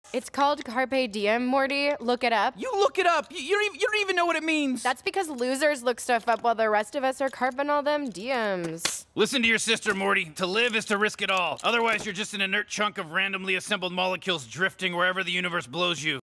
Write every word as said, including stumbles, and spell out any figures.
It's called carpe diem, Morty. Look it up. You look it up. You, you, don't even, you don't even know what it means. That's because losers look stuff up while the rest of us are carping all them diems. Listen to your sister, Morty. To live is to risk it all. Otherwise, you're just an inert chunk of randomly assembled molecules drifting wherever the universe blows you.